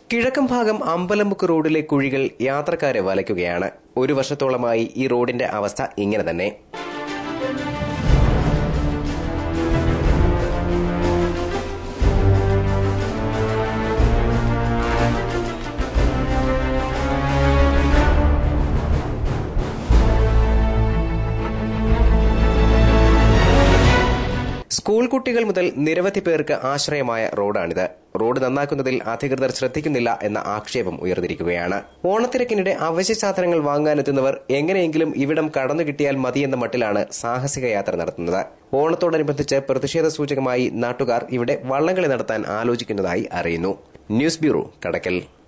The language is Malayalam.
കിഴക്കൻ ഭാഗം അമ്പലമുക്ക് റോഡിലെ കുഴികൾ യാത്രക്കാരെ വലയ്ക്കുകയാണ്. ഒരു വർഷത്തോളമായി ഈ റോഡിന്റെ അവസ്ഥ ഇങ്ങനെ തന്നെ. സ്കൂൾ കുട്ടികൾ മുതൽ നിരവധി പേർക്ക് ആശ്രയമായ റോഡാണിത്. റോഡ് നന്നാക്കുന്നതിൽ അധികൃതർ ശ്രദ്ധിക്കുന്നില്ല എന്ന ആക്ഷേപം ഉയർന്നിരിക്കുകയാണ്. ഓണത്തിരക്കിനിടെ അവശ്യ സാധനങ്ങൾ വാങ്ങാനെത്തുന്നവർ എങ്ങനെയെങ്കിലും ഇവിടം കടന്നു കിട്ടിയാൽ മതിയെന്ന മട്ടിലാണ് സാഹസിക യാത്ര നടത്തുന്നത്. ഓണത്തോടനുബന്ധിച്ച് പ്രതിഷേധ സൂചകമായി നാട്ടുകാർ ഇവിടെ വള്ളംകളി നടത്താൻ ആലോചിക്കുന്നതായി അറിയുന്നു. ന്യൂസ് ബ്യൂറോ, കടക്കൽ.